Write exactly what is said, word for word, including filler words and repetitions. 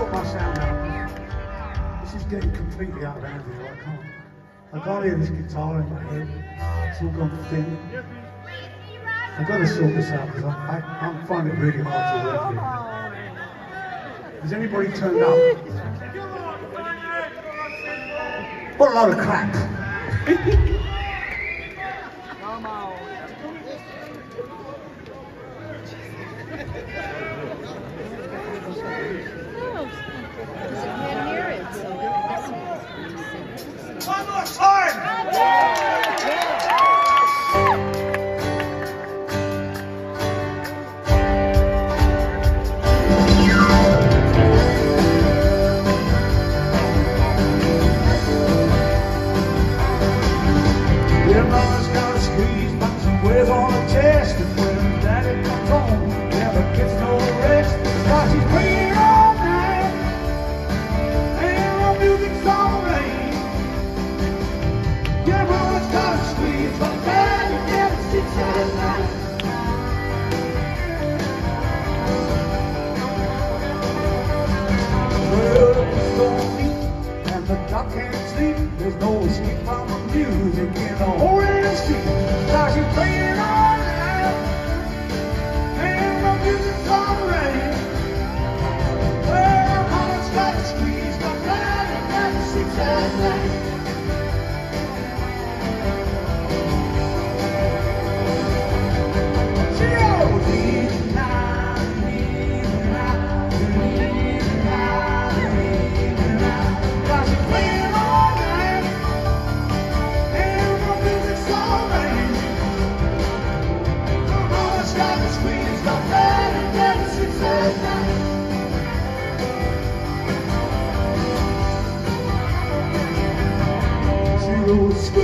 sort my sound out. This is getting completely out of hand here. I can't. I can't hear this guitar in my head. It's all gone thin. I've got to sort this out because I, I, I find it really hard to work here. Has anybody turned up? What a load of crap! Come on. One more time! Your mama's got a squeeze, but somewhere's on a test. And when daddy comes home, never gets no rest. Cause she's playing all night, and the music's all right. Your mama's got a squeeze, but daddy never sits at night. Well, the kids don't eat, and the dog can't sleep. There's no escape from the music in the whole damn street. Now she's playing all night, and the music's all right. Well, mama's got the squeeze, but daddy never sits at night. She always needs a night, needs a night, needs a night, needs a night. Now she's playing all night, and the music's all right. Mama's got the squeeze, but daddy never sits at night. She goes,